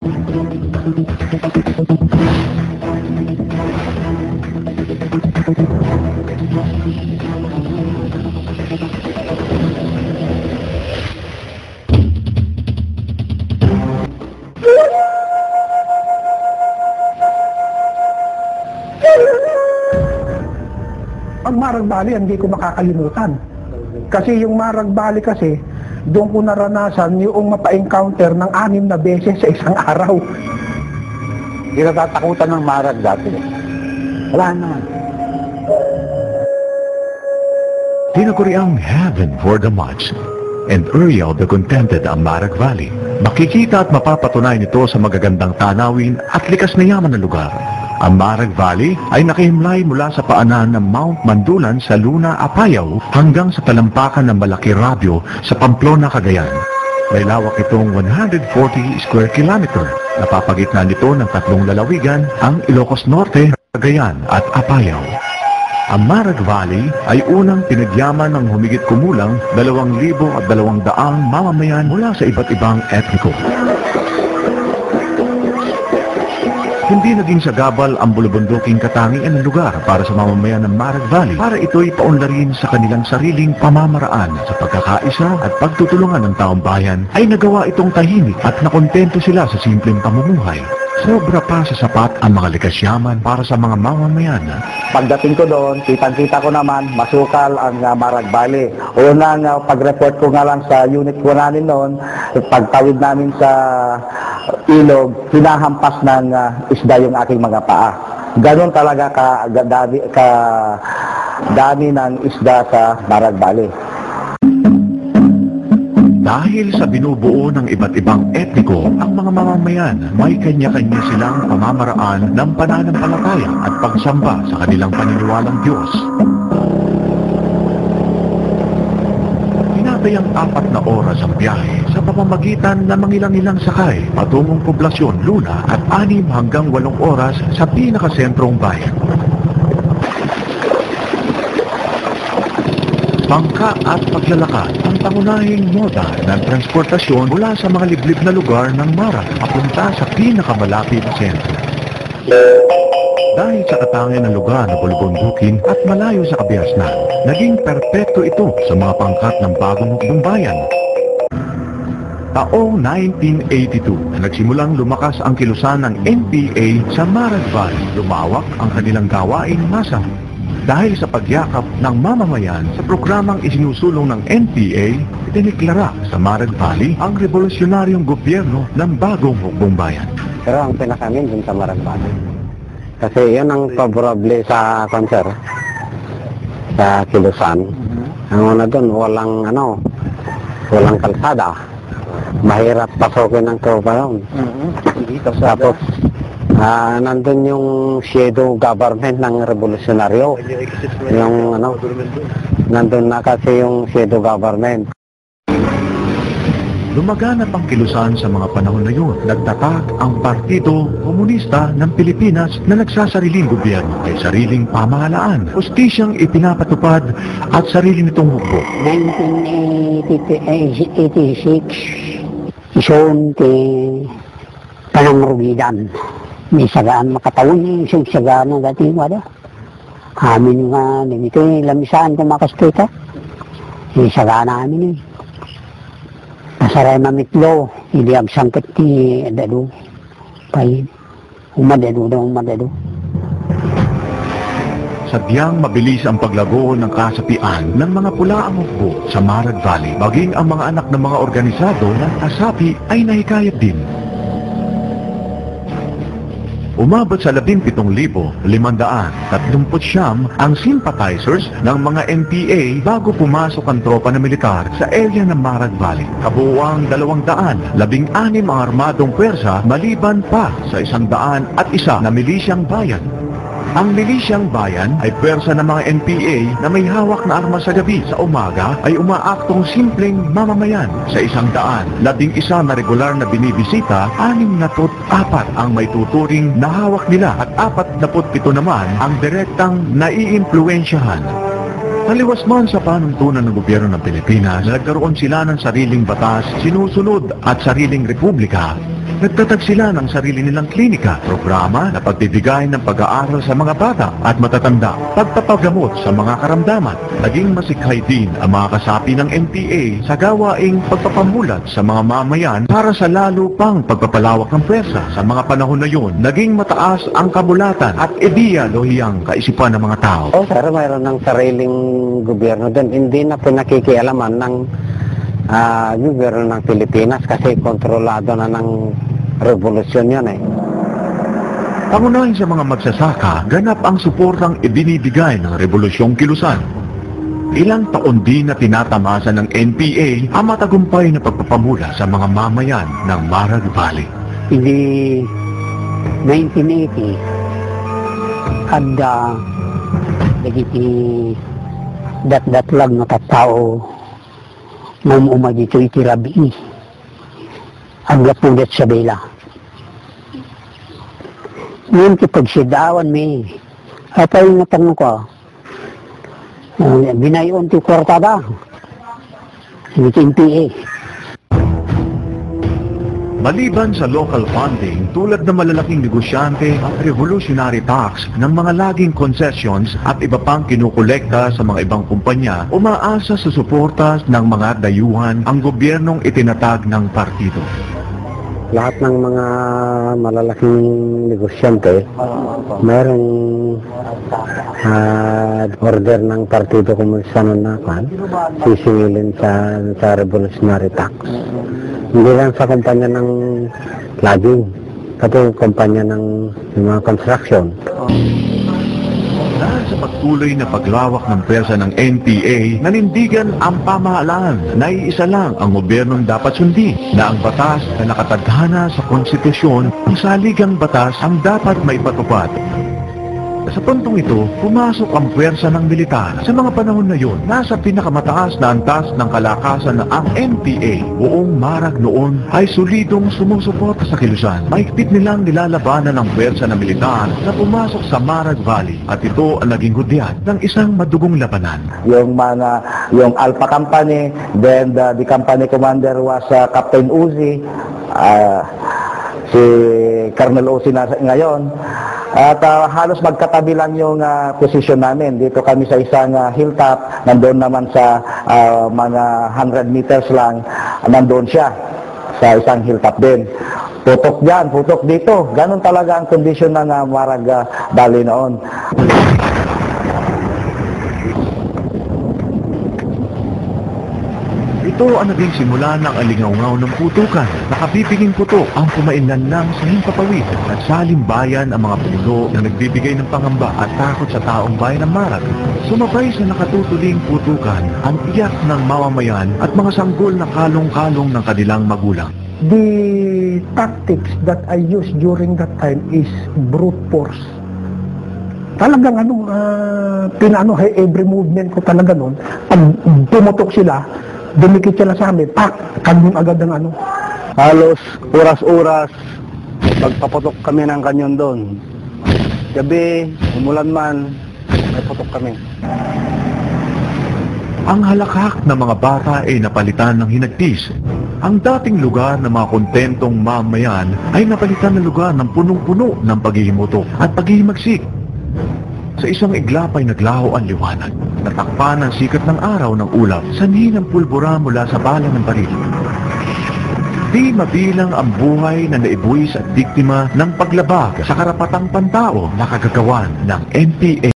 Ang Marag Valley, hindi ko makakalimutan. Kasi yung Marag Valley kasi, doon ko naranasan yung mapa-encounter ng 6 na beses sa isang araw. Hindi natatakutan ng Marag dati. Wala naman. Tinaguriang heaven for the much and area of the contented ang Marag Valley. Makikita at mapapatunayan ito sa magagandang tanawin at likas na yaman na lugar. Ang Marag Valley ay nakahimlay mula sa paanan ng Mount Mandulan sa Luna, Apayao hanggang sa talampakan ng Malaki Rabio sa Pamplona, Cagayan. May lawak itong 140 square kilometer. Napapagitna nito ng 3 lalawigan, ang Ilocos Norte, Cagayan at Apayao. Ang Marag Valley ay unang pinagyaman ng humigit kumulang 2,200 mamamayan mula sa iba't ibang etniko. Hindi naging sagabal ang bulubunduking katangian ng lugar para sa mamamayan ng Marag Valley para ito'y paunlarin sa kanilang sariling pamamaraan sa pagkakaisa at pagtutulungan ng taong bayan ay nagawa itong tahimik at nakontento sila sa simpleng pamumuhay. Sobra pa sa sapat ang mga likas yaman para sa mga mamamayan. Pagdating ko doon, kitang-kita ko naman, masukal ang Marag Valley. Unang pag-report ko nga lang sa unit ko namin noon, pagtawid namin sa ilog, hinahampas ng isda yung aking mga paa. Ganon talaga dami ng isda sa Marag Valley. Dahil sa binubuo ng iba't ibang etniko, ang mga mamamayan may kanya-kanya silang pamamaraan ng pananampalataya at pagsamba sa kanilang paniniwalang Diyos. Hinatayang 4 na oras ang biyahe sa pamamagitan ng mangilang-ilang sakay patungong poblasyon Luna at 6 hanggang 8 oras sa pinakasentrong bayan. Bangka at paglalakad ang pangunahing moda ng transportasyon mula sa mga liblib na lugar ng Marag papunta sa pinakamalapit na sentro. Dahil sa katangian ng lugar na bulubundukin at malayo sa kabiasnan, naging perpekto ito sa mga pangkat ng bagong hukbong-bayan. Taong 1982 na nagsimulang lumakas ang kilusan ng NPA sa Marag Valley, lumawak ang kanilang gawaing masa. Dahil sa pagyakap ng mamamayan sa programang isinusulong ng NPA, itineklara sa Marag Valley ang revolusyonaryong gobyerno ng bagong hukbong-bayan. Pero ang pinakamin dun sa Marag Valley. Kasi yun ang favorable sa konser, sa kilusan. Ang una dun, walang kalsada. Mahirap pasokin ng tropa yun. Tapos, nandun yung shadow government ng revolusyonaryo. Nandun na kasi yung shadow government. Lumaganap ang kilusan sa mga panahon na yun. Nagtatag ang Partido Komunista ng Pilipinas na nagsasariling gobyerno ay sariling pamahalaan. Justisyang ipinapatupad at sarili nitong hukbo. 1986, ison ti panangrugidan. May sagaan makatawin yung isang sagaan ng dating wala. Amin nga, ito yung lamisaan kung makastita. May sagaan namin eh. Nasaray mamitlo, hindi agsangkat ti adado. Pahin. Umadado. Sadyang mabilis ang paglago ng kasapian ng mga pulaang hukbo sa Marag Valley. Maging ang mga anak ng mga organisado ng kasapi ay nahikayat din. Umabot sa 17,539 ang sympathizers ng mga NPA bago pumasok ang tropa na militar sa area ng Marag Valley. Kabuuang 216 ang armadong pwersa maliban pa sa 101 na milisyang bayan. Ang milisyang bayan ay pwersa ng mga NPA na may hawak na armas sa gabi. Sa umaga ay umaaktong simpleng mamamayan. Sa 111 na regular na binibisita, 64 ang may tuturing na hawak nila at 47 naman ang direktang naiimpluwensyahan. Taliwas man sa panuntunan ng gobyerno ng Pilipinas, nagkaroon sila ng sariling batas, sinusunod at sariling republika. Nagtatag sila ng sarili nilang klinika, programa na pagbibigay ng pag-aaral sa mga bata at matatanda, pagpapagamot sa mga karamdaman. Naging masikhay din ang mga kasapi ng NPA sa gawaing pagpapamulat sa mga mamayan para sa lalo pang pagpapalawak ng pwersa. Sa mga panahon na yun, naging mataas ang kabulatan at idealohiyang kaisipan ng mga tao. O sir, mayroon ng sariling gobyerno din. Hindi na pinakikialaman ng gobyerno ng Pilipinas kasi kontrolado na ng revolusyon yan eh. Pangunahin sa mga magsasaka, ganap ang suportang ibinibigay ng Rebolusyong Kilusan. Ilang taon din na tinatamasa ng NPA ang matagumpay na pagpapamula sa mga mamayan ng Marag Valley. Hindi 1980 ada dagiti dat lang na tattao mamuma dito itirabi aglapudat sa bela. Ngayon kipagsidawan may apay nga tanong ko binayon ti kwartada hindi NPA. Maliban sa local funding, tulad ng malalaking negosyante at revolutionary tax ng mga laging concessions at iba pang kinukolekta sa mga ibang kumpanya, umaasa sa suporta ng mga dayuhan ang gobyernong itinatag ng partido. Lahat ng mga malalaking negosyante, mayroong order ng Partido Komunista na sisingilin sa revolutionary tax. Hindi lang sa kumpanya ng laging, pati kumpanya ng mga construction. Dahil sa pagtuloy na paglawak ng pwersa ng NPA, nanindigan ang pamahalaan na iisa lang ang gobyernong dapat sundin, na ang batas na nakatadhana sa konstitusyon, ang saligang batas ang dapat maipatupad. Sa puntong ito, pumasok ang puwersa ng militar. Sa mga panahon na yun, nasa pinakamataas na antas ng kalakasan na ang NPA. Buong Marag noon ay solidong sumusuporta sa kilusan. Mahigpit nilang nilalabanan ng puwersa ng militar na pumasok sa Marag Valley at ito ang naging hudyat ng isang madugong labanan. Yung Alpha Company, then the company commander was Captain Uzi, si Colonel Uzi na ngayon. At halos magkatabi lang yung posisyon namin. Dito kami sa isang hilltop, nandoon naman sa mga 100 meters lang, nandoon siya sa isang hilltop din. Putok dyan, putok dito. Ganon talaga ang kondisyon ng Marag Valley noon. Ito ang naging simula ng alingaungaw ng putukan. Nakabibiging putok ang kumainlan lang sa himpapawid at salimbayan ang mga pulo na nagbibigay ng pangamba at takot sa taong bayan ng Marag. Sumabay sa nakatutuling putukan ang iyak ng mamamayan at mga sanggol na kalong-kalong ng kanilang magulang. The tactics that I used during that time is brute force. Talagang every movement ko talaga noon, pag pumutok sila, dumikit sila sa amin, kanyon agad ng Halos oras-oras, pagpaputok kami ng kanyon doon. Gabi, umulan man, may putok kami. Ang halakhak ng mga bata ay napalitan ng hinagpis. Ang dating lugar ng mga kontentong mamayan ay napalitan ng lugar ng punong-puno ng paghihimutok at paghihimagsik. Sa isang iglap ay naglaho ang liwanag. Natakpan ang sikat ng araw ng ulap, sanhi ng pulbura mula sa bala ng baril. Di mabilang ang buhay na naibuwis at biktima ng paglabag sa karapatang pantao na kagagawan ng NPA.